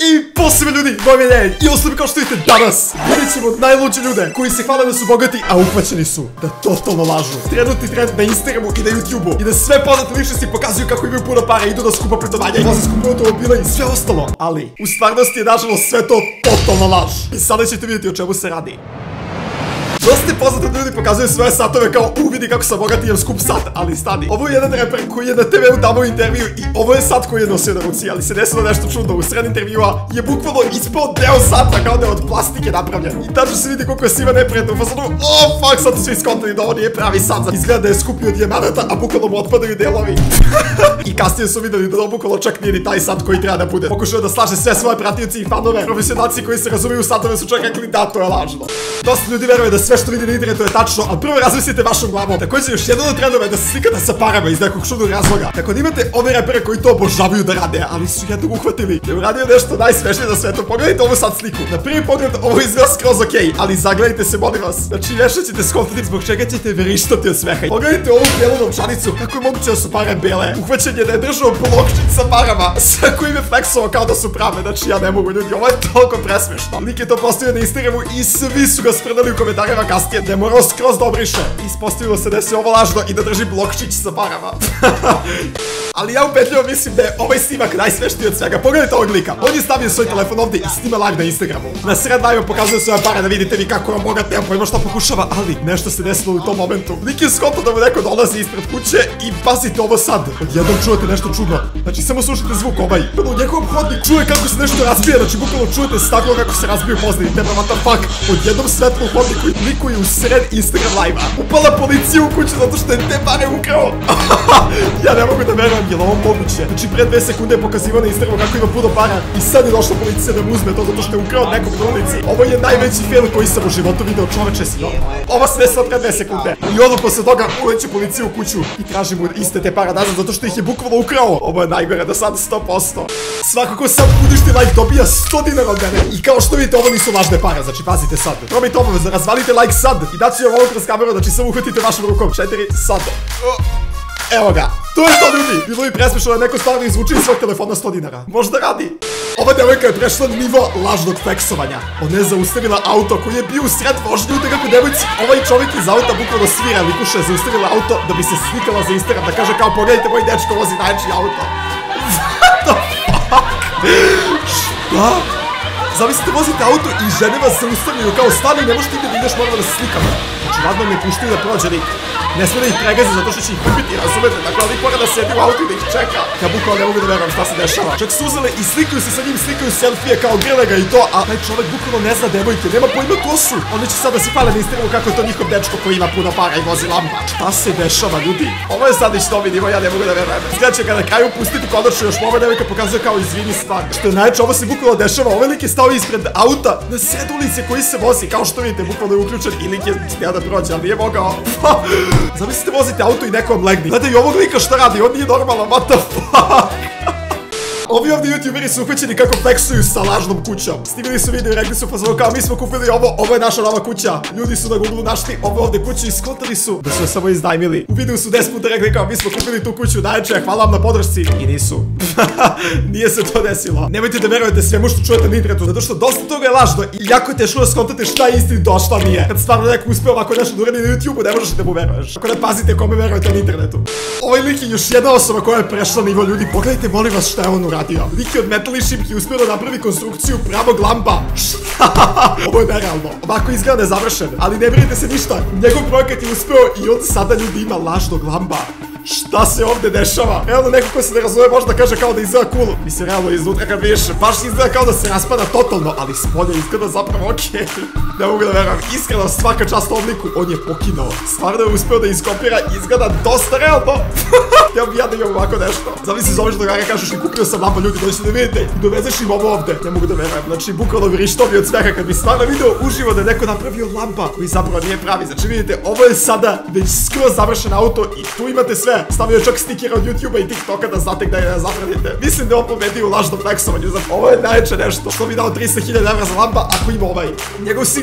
I posebno ljudi, moj miljenje, i osobi kao što vidite danas vidjet ćemo najluđe ljude koji se hvale da su bogati, a uhvaćeni su da totalno lažu. Trenutni trend na Instagramu i na YouTubeu i da sve poznate ličnosti pokazuju kako imaju puno para, idu na skupa putovanja i voze skupe automobile i sve ostalo. Ali, u stvarnosti je nažalost sve to totalno laž. I sada ćete vidjeti o čemu se radi. Dosta poznati ljudi pokazuju svoje satove kao vidi kako sam bogat i imam skup sat, ali stani. Ovo je jedan reper koji je na TV-u dao intervju i ovo je sat koji je nosio na ruci, ali se desilo nešto čudno. U sred intervjua je bukvalno ispao deo sata kao da je od plastike napravljen. I tačno se vidi koliko je svima neprijatno u fazonu, fuck, sad su svi skontali da ovo nije pravi sat. Izgleda da je skupio dijamanata, a bukvalno mu otpadaju delovi. I kasnije su videli da bukvalno čak nije ni taj sat koji treba da bude. Pokušao da slaže sve svoje pratioci i fanove. Profesionalci koji se razumiju u satove su čak rekli da to je lažno. Dosta ljudi veruje da sve što vidi na internetu je tačno, ali prvo razmislite vašom glavom. Također još jedan od trendova je da se slikate sa parama iz nekog čudnog razloga. Tako da imate ove repere koji to obožavaju da rade, ali su jednog uhvatili. Je uradio nešto najsmešnije na svetu. Pogledajte ovu sad sliku. Na prvi pogled ovo izgleda skroz okej, ali zagledajte se, molim vas. Znači nešto ćete skontati zbog čega ćete vrištati od smeha. Pogledajte ovu belu novčanicu. Kako je moguće da su pare bele? Uhvaćen je da je držao blokčić sa parama. Sve koji me fleksovao kao da su prave. Znači ja ne mogu, ljudi, ovo je toliko presmešno. Lik je to postavio na Instagramu i svi su ga spredali u komentarima kasnije da je morao skroz da obriše. Ispostavilo se da je sve ovo lažno i da drži blokčić sa parama. Ali ja upetljivo mislim da je ovaj snimak najsmešniji od svega. Pogledajte ovog lika. On je stavio svoj telefon ovdje i snima live na Instagramu. Na sred live pokazuje svoje pare da vidite vi kako je on bogat, nema pojma šta pokušava, ali nešto se desilo u tom momentu. Lik je skontao da mu neko dolazi ispred kuće i pazite ovo sad. Odjednom čujete nešto čudno. Znači samo slušajte zvuk ovaj. U njegovom hodniku čuje kako se nešto razbije, znači bukvalno čujete staklo kako se razbiju pozdravi. Tema what the fuck. Odjednom svetlo u hodniku i liku je u sred Instagram live-a. Upala policija u kuću zato što je te pare ukrao. Ja ne mogu da verujem, je li ovo moguće? Znači pre 2 sekunde je pokazivao na Instagramu kako ima puno para i sad je došla policija da mu uzme to zato što je ukrao nekog na ulici. Ovo je najveći fail koji sam u životu video, čoveče si. Ovo se desilo pre 2 sekunde. I ono posle toga uleće policiju u kuću i traži mu iste te para nazad zato što ih je bukvalno ukrao. Ovo je najgore do sad 100%. Svako ko sad uništi like dobija 100 dinara od mene. I kao što vidite ovo nisu lažne pare, znači pazite sad. Probajte obavezno, razvalite like sad i daću vam ovo kroz kameru, znači samo uhvatite vašom rukom. 4 sad. Evo ga. To je to, ljudi. Bilo bi presmešno da neko stvarno izvuče iz svog telefona 100 dinara. Možda radi. Ova devojka je prešla nivo lažnog fleksovanja. Ona je zaustavila auto koji je bio u sred vožnje u nekoj devojci. Ovaj čovjek iz auta bukvalno svira, likuša je zaustavila auto da bi se slikala za Instagram, da kaže kao pogledajte moj dečko vozi najjači auto. What the fuck? Šta? Zamislite, vozite auto i žene vas zaustavljaju kao stani, ne možete da ideš, moramo da se slikamo. Znači, radno ne puštaju da prođe lik. Ne smije da ih pregazi zato što će ih ubiti, razumete? Dakle, lik mora da sedi u autu i da ih čeka. Ja bukvalno ne mogu da verujem šta se dešava. Čak su uzeli i slikaju se sa njim, slikaju selfije kao grle ga i to, a taj čovjek bukvalno ne zna devojke, nema pojma ko su. Oni će sad da si pale na Instagramu kako je to njihov dečko koji ima puno para i vozi lampa. Šta se dešava, ljudi? Ovo je sad već to vidimo, ja ne mogu da verujem. Izgleda će ga na kraju pustiti konačno, još ova devojka pokazuje kao izvini stvar. Što je najjače, ovo se bukvalno dešava. Ovaj lik je stao ispred auta na sred ulice koji se vozi, kao što vidite, bukvalno je uključen i lik je htio da prođe, ali nije mogao. Zamislite, vozite auto i neko vam legni. Gledaj ovog lika šta radi, on nije normalan, what the fuck? Ovi ovdje youtuberi su uhvaćeni kako flexuju sa lažnom kućom. Snimili su video i rekli su fazonu kao mi smo kupili ovo je naša nova kuća. Ljudi su na Google našli ovo ovdje kuću i skontali su da su je samo iznajmili. U videu su 10 puta rekli kao mi smo kupili tu kuću, najjače, hvala vam na podršci. I nisu. Nije se to desilo. Nemojte da verujete svemu što čujete na internetu, zato što dosta toga je lažno i jako je teško da skontate šta je istini došla nije. Kad stvarno neko uspeo ovako nešto da uradi na YouTubeu, ne možeš da mu veruješ. Ako ne pazite kome verujete na internetu. Ovaj lik je još jedna osoba koja je prešla nivo, ljudi. Pogledajte molim vas šta je on uradio. Lik je od metali šipki uspio da napravi konstrukciju pravog lampa. Ovo je nerealno. Ovako izgleda nezavršen, ali ne brinite se ništa. Njegov projekat je uspeo i on sada ljudi ima lažnog lamba. Šta se ovdje dešava? Realno neko ko se ne razume možda kaže kao da izgleda cool. Mislim, realno iznutra kad vidiš, baš izgleda kao da se raspada totalno, ali spolje izgleda zapravo okej. Ne mogu da verujem, iskreno svaka čast obliku, on je pokinuo. Stvarno je uspeo da iskopira, izgleda dosta realno. Ja bi ja da imam ovako nešto. Zamisli zoveš drugara, kažeš i kupio sam lampa, ljudi dođete da vidite i dovezeš im ovo ovde. Ne mogu da verujem, znači bukvalno vrištovi od smeha kad bi stvarno video uživo da je neko napravio lampa koji zapravo nije pravi. Znači vidite, ovo je sada već skroz završen auto i tu imate sve. Stavio čak stikera od YouTubea i TikToka da znate gdje ne zapratite. Mislim da je on pobedio u lažnom flexovanju. Ovo je najjače nešto. Što bi dao 300.000 € za lampa ako ima ovaj. Njegov sin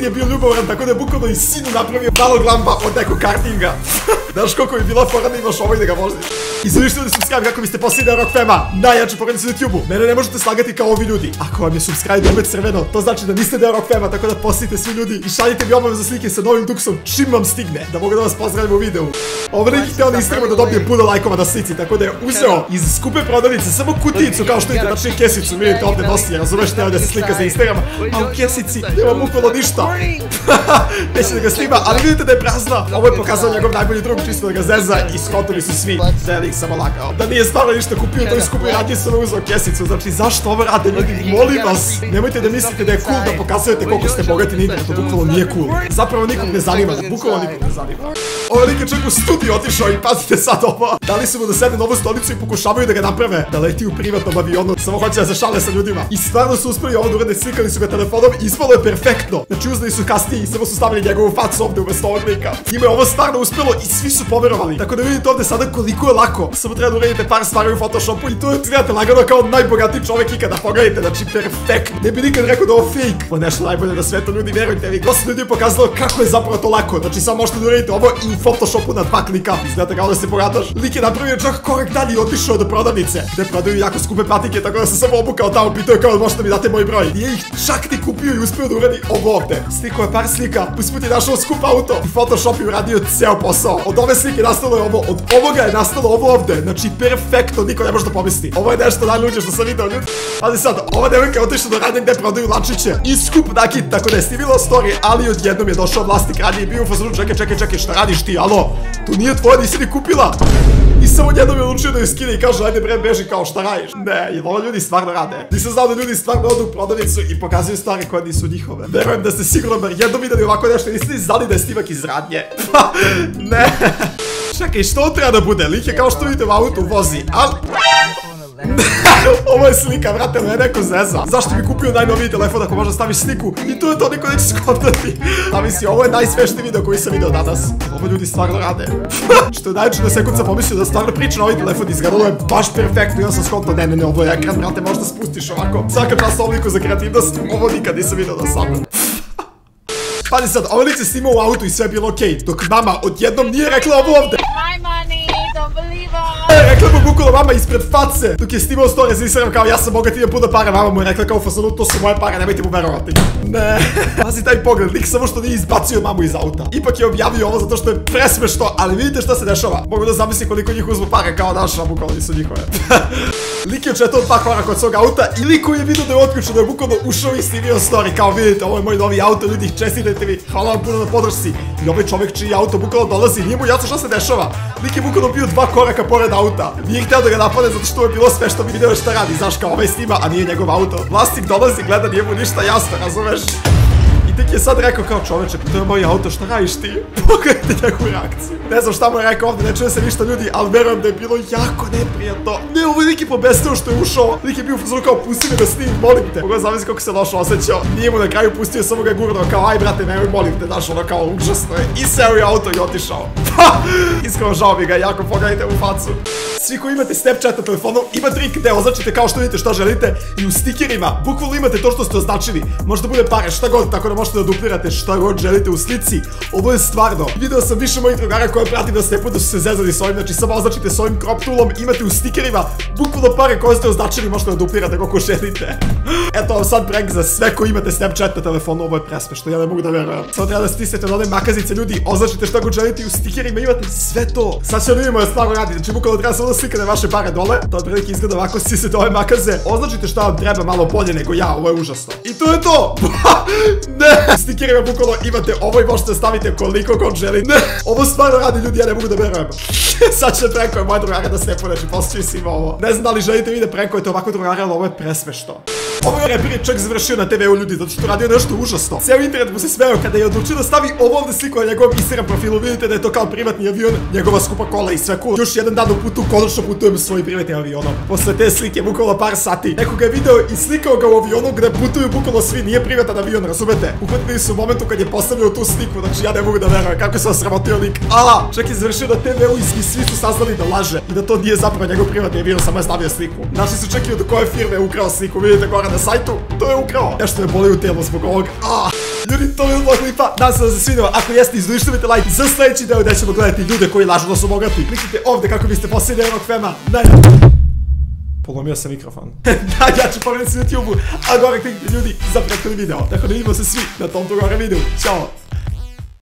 sin je bio ljubomoran, tako da je bukvalno i sinu napravio malog lamba od nekog kartinga. Znaš koliko bi bila fora da imaš ovaj da ga voziš. I zalište da subscribe kako biste postali na Rock Fema, najjače porodice na YouTube-u. Mene ne možete slagati kao ovi ljudi. Ako vam je subscribe ime crveno, to znači da niste deo Rock Fema, tako da postite svi ljudi i šaljite mi obavezno slike sa novim duksom čim vam stigne, da mogu da vas pozdravim u videu. Ovo neki hteo na Instagramu da dobije puno lajkova na slici, tako da je uzeo iz skupe prodavnice samo kutijicu, kao što vidite, tačnije kesicu, vidite ovde nosi, razumeš, teo da se slika za Instagrama, a u kesici nema bukvalno ništa. Neće da ga snima, ali vidite da je prazna. Ovo je pokazao njegov najbolji drug, čisto da ga zeza i skontili su svi da je lik samo lagao. Da nije stvarno ništa kupio, to je skupo i radnije sam uzeo kesicu. Znači, zašto ovo rade ljudi? Molim vas, nemojte da mislite da je cool da pokazujete koliko ste bogati na internetu, bukvalno nije cool. Zapravo nikog ne zanima, bukvalno nikog ne zanima. Ovo lik je čak u studiju otišao i pazite sad ovo. Dali su mu da sede na ovu stolicu i pokušavaju da ga naprave da leti u privatnom avionu, samo hoće da se šale sa ljudima. I stvarno su uspeli ovo da urade, slikali su ga telefonom i ispalo je perfektno. Znači, uzeli su kasnije i samo su stavili njegovu facu ovde umesto ovog lika. Njima je ovo stvarno uspelo i svi su poverovali. Tako da vidite ovde sada koliko je lako. Samo treba da uradite par stvari u Photoshopu i to izgledate lagano kao najbogatiji čovek ikada. Pogledajte, znači perfektno. Ne bi nikad rekao da ovo fake. Ovo je nešto najbolje na svetu, ljudi, verujte mi. Dosta ljudi je pokazalo kako je zapravo to lako. Znači, samo možete da uradite ovo i u Photoshopu na 2 klika. Izgledate kao da se bogataš. Lik je napravio čak korak dalje i otišao do prodavnice, gde prodaju jako skupe patike, tako da sam samo obukao tamo, pitao je kao možete mi date moj broj. Nije ih čak ni kupio i uspio da uradi ovo ovde. Slikao je par slika, usput je našao skup auto i Photoshop je uradio ceo posao. Od ove slike nastalo je ovo, od ovoga je nastalo ovo ovde. Znači, perfektno, niko ne može da pomisli. Ovo je nešto najluđe što sam video, ljudi. Pazi sad, ova devojka je otišla do radnje gde prodaju lančiće i skup nakit, tako da je snimila story, ali odjednom je došao vlasnik radnje i bio u fazonu, čekaj, šta radiš ti, alo? To nije tvoje, nisi ni kupila. I samo jednom je odlučio da ju skine i kaže, ajde bre, beži, kao šta radiš? Ne, jer ovo ljudi stvarno rade. Nisam znao da ljudi stvarno odu u prodavnicu i pokazuju stvari koje nisu njihove. Verujem da ste sigurno bar jednom videli ovako nešto i niste ni znali da je snimak iz radnje. Ne. Čekaj, što treba da bude? Lik je kao što vidite u autu vozi, ali... Ovo je slika, vrate, me neko zeza. Zašto bi kupio najnoviji telefon ako možda staviš sliku? I to je to, niko neće skontati. A misli, ovo je najsvešniji video koji sam video danas. Ovo ljudi stvarno rade. Što je najčešće na sekund sam pomislio da stvarno priča na ovaj telefon izgledalo je baš perfektno. Ja sam skontao, ne, ovo je ekran, vrate, možda spustiš ovako. Svaka čast obliku za kreativnost, ovo nikad nisam video da sam. Pazi sad, ovaj lik se snimao u autu i sve je bilo okej, dok mama odjednom nije rekla ovo ovde. Rekla mu bukvalno mama ispred face, dok je snimao story za Instagram kao ja sam bogat, imam puno para, mama mu je rekla kao fazonu, to su moje pare, nemojte mu verovati. Ne, pazi taj pogled, lik samo što nije izbacio mamu iz auta. Ipak je objavio ovo zato što je presmešno, ali vidite šta se dešava. Mogu da zamislim koliko njih uzmu pare kao naša, bukvalno nisu njihove. Lik je četao 2 koraka od svog auta i lik koji je vidio da je otključeno, da je bukvalno ušao i snimio story kao vidite, ovo je moj novi auto, ljudi, čestitajte mi, hvala vam puno na podršci. I ovaj čovjek čiji auto bukvalno dolazi, nije mu jasno šta se dešava. Lik je bukvalno bio 2 koraka pored auta. Nije hteo da ga napade zato što je bilo sve što bi video šta radi, znaš, kao ovaj snima, a nije njegov auto. Vlasnik dolazi, gleda, nije mu ništa jasno, razumeš? I tek je sad rekao kao čoveče, to je moj auto, šta radiš ti? Pogledajte njegovu reakciju. Ne znam šta mu je rekao ovdje, ne čuje se ništa ljudi, ali verujem da je bilo jako neprijatno. Ne, ovo je lik je pobestio što je ušao. Lik je bio u fazonu kao pusti me da snimim, molim te. Mogu zamisli kako se loše osjećao. Nije mu na kraju pustio, samo ga je gurno kao aj brate, nemoj, molim te, znaš, ono kao užasno je. I seo je auto i otišao. Iskreno žao mi ga, jako pogledajte u facu. Svi koji imate Snapchat na telefonu, ima trik gde označite kao što vidite šta želite i u stikerima bukvalno imate to što ste označili. Možda bude pare, šta god, tako da možete da duplirate šta god želite u slici. Ovo je stvarno. Video sam više mojih drugara koje pratim na Snapu da su se zezali s ovim, znači samo označite s ovim crop toolom, imate u stikerima bukvalno pare koje ste označili, možete da duplirate kako želite. Eto vam sad prank za sve koji imate Snapchat na telefonu, ovo je presmešno, ja ne mogu da verujem. Samo treba da stisnete na one makazice ljudi, označite šta god želite i u stikerima imate sve to. Sad ćemo da vidimo da stvarno radi, znači bukvalno treba samo da slikate vaše pare dole, to otprilike izgleda ovako, stisnete ove makaze, označite šta vam treba malo bolje nego ja, ovo je užasno. I to je to! Ne! Stikerima bukvalno imate ovo i možete staviti koliko god želite. Ne! Ovo stvarno radi ljudi, ja ne mogu da verujem. Sad će prankujem moje drugare da Snapu, znači poslije svima ovo. Ne znam da li želite vi da prankujete ovako drugare, ali ovo je presmešno. Ovo je reper čak završio na TV-u ljudi, zato što radio nešto užasno. Cijel internet mu se smeo kada je odlučio da stavi ovo ovde sliku na njegovom Instagram profilu, vidite da je to kao privatni avion, njegova skupa kola i sve cool. Još jedan dan u putu, konačno putujem svojim privatnim avionom. Posle te slike, bukvalno par sati, neko ga je video i slikao ga u avionu gde putuju bukvalno svi, nije privatan avion, razumete? Uhvatili su u momentu kad je postavio tu sliku, znači ja ne mogu da verujem kako se osramotio lik. Čak je završio na TV-u i svi su saznali da laže i da to nije zapravo njegov privatni avion, samo je stavio sliku. Našli su čak i od koje firme je ukrao sliku, vidite gore na sajtu, to je ukrao. Nešto me boli u tijelu zbog ovog. Ljudi, to je bilo klipa, nadam se da se svidjelo. Ako jeste, izduštivajte like za sljedeći deo gdje ćemo gledati ljude koji lažu da su bogati. Kliknite ovdje kako biste posljedili jednog fema. Polomio sam mikrofon. Da, ja ću pomenuti na YouTube-u, a gore kliknite ljudi za prethodni video. Tako da vidimo se svi na tom gore videu. Ćao!